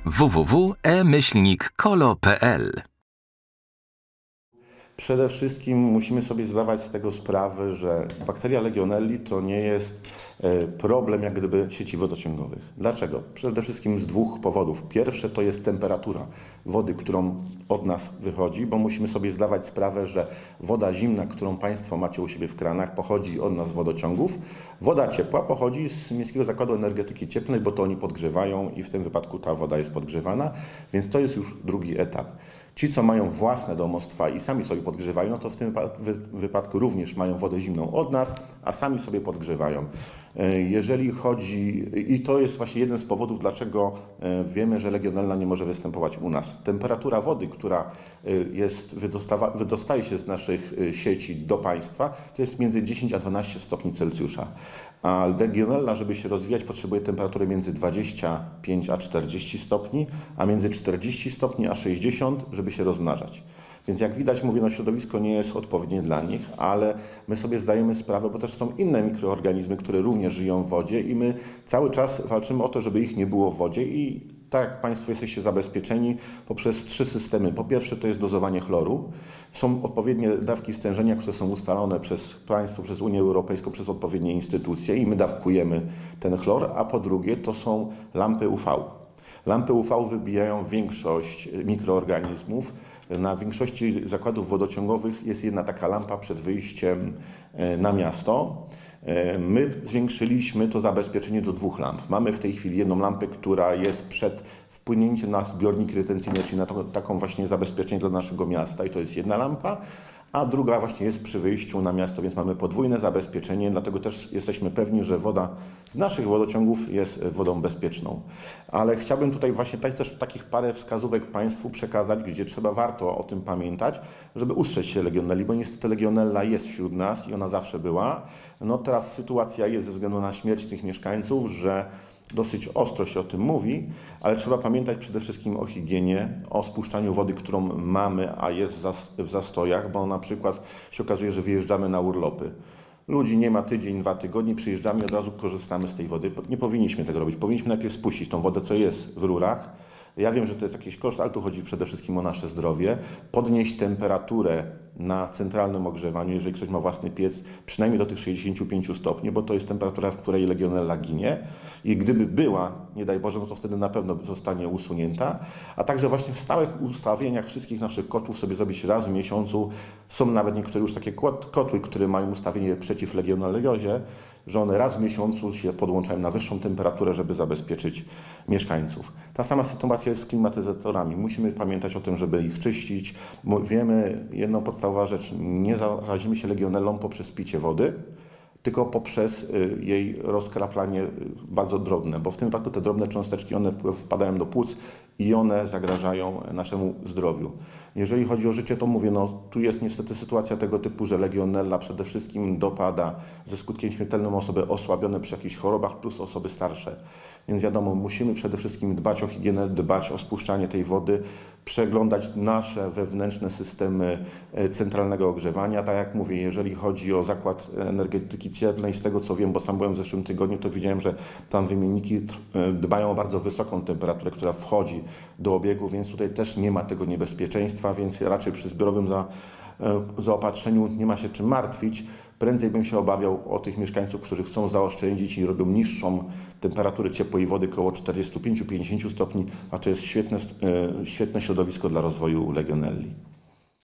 www.e-kolo.pl. Przede wszystkim musimy sobie zdawać z tego sprawę, że bakteria Legionelli to nie jest problem jak gdyby sieci wodociągowych. Dlaczego? Przede wszystkim z dwóch powodów. Pierwsze to jest temperatura wody, którą od nas wychodzi, bo musimy sobie zdawać sprawę, że woda zimna, którą Państwo macie u siebie w kranach, pochodzi od nas z wodociągów. Woda ciepła pochodzi z Miejskiego Zakładu Energetyki Cieplnej, bo to oni podgrzewają i w tym wypadku ta woda jest podgrzewana, więc to jest już drugi etap. Ci, co mają własne domostwa i sami sobie podgrzewają, no to w tym wypadku również mają wodę zimną od nas, a sami sobie podgrzewają. Jeżeli chodzi, i to jest właśnie jeden z powodów, dlaczego wiemy, że legionella nie może występować u nas. Temperatura wody, która wydostaje się z naszych sieci do Państwa, to jest między 10 a 12 stopni Celsjusza. A legionella, żeby się rozwijać, potrzebuje temperatury między 25 a 40 stopni, a między 40 stopni a 60, żeby się rozmnażać. Więc jak widać, mówię, no środowisko nie jest odpowiednie dla nich, ale my sobie zdajemy sprawę, bo też są inne mikroorganizmy, które również żyją w wodzie i my cały czas walczymy o to, żeby ich nie było w wodzie i tak jak Państwo jesteście zabezpieczeni poprzez 3 systemy. Po pierwsze to jest dozowanie chloru. Są odpowiednie dawki stężenia, które są ustalone przez państwo, przez Unię Europejską, przez odpowiednie instytucje i my dawkujemy ten chlor, a po drugie to są lampy UV. Lampy UV wybijają większość mikroorganizmów. Na większości zakładów wodociągowych jest jedna taka lampa przed wyjściem na miasto. My zwiększyliśmy to zabezpieczenie do 2 lamp. Mamy w tej chwili jedną lampę, która jest przed wpłynięciem na zbiornik retencyjny, czyli na taką właśnie zabezpieczenie dla naszego miasta i to jest jedna lampa, a druga właśnie jest przy wyjściu na miasto, więc mamy podwójne zabezpieczenie, dlatego też jesteśmy pewni, że woda z naszych wodociągów jest wodą bezpieczną. Ale chciałbym tutaj właśnie też takich parę wskazówek Państwu przekazać, gdzie warto o tym pamiętać, żeby ustrzec się legionelli, bo niestety legionella jest wśród nas i ona zawsze była. No teraz sytuacja jest ze względu na śmierć tych mieszkańców, że dosyć ostro się o tym mówi, ale trzeba pamiętać przede wszystkim o higienie, o spuszczaniu wody, którą mamy, a jest w zastojach, bo na przykład się okazuje, że wyjeżdżamy na urlopy. Ludzi nie ma tydzień, 2 tygodnie, przyjeżdżamy i od razu korzystamy z tej wody. Nie powinniśmy tego robić. Powinniśmy najpierw spuścić tą wodę, co jest w rurach. Ja wiem, że to jest jakiś koszt, ale tu chodzi przede wszystkim o nasze zdrowie. Podnieść temperaturę na centralnym ogrzewaniu, jeżeli ktoś ma własny piec, przynajmniej do tych 65 stopni, bo to jest temperatura, w której legionella ginie i gdyby była, nie daj Boże, no to wtedy na pewno zostanie usunięta, a także właśnie w stałych ustawieniach wszystkich naszych kotłów sobie zrobić raz w miesiącu. Są nawet niektóre już takie kotły, które mają ustawienie przeciw legionellozie, że one raz w miesiącu się podłączają na wyższą temperaturę, żeby zabezpieczyć mieszkańców. Ta sama sytuacja jest z klimatyzatorami. Musimy pamiętać o tym, żeby ich czyścić. Bo wiemy jedną podstawową rzecz, nie zarazimy się legionellą poprzez picie wody, tylko poprzez jej rozkraplanie bardzo drobne, bo w tym wypadku te drobne cząsteczki one wpadają do płuc i one zagrażają naszemu zdrowiu. Jeżeli chodzi o życie, to mówię, no tu jest niestety sytuacja tego typu, że legionella przede wszystkim dopada ze skutkiem śmiertelnym osoby osłabione przy jakichś chorobach plus osoby starsze. Więc wiadomo, musimy przede wszystkim dbać o higienę, dbać o spuszczanie tej wody, przeglądać nasze wewnętrzne systemy centralnego ogrzewania. Tak jak mówię, jeżeli chodzi o Zakład Energetyki Cieplnej, z tego co wiem, bo sam byłem w zeszłym tygodniu, to widziałem, że tam wymienniki dbają o bardzo wysoką temperaturę, która wchodzi do obiegu, więc tutaj też nie ma tego niebezpieczeństwa, więc raczej przy zbiorowym zaopatrzeniu nie ma się czym martwić. Prędzej bym się obawiał o tych mieszkańców, którzy chcą zaoszczędzić i robią niższą temperaturę ciepłej wody, około 45-50 stopni, a to jest świetne środowisko dla rozwoju legionelli.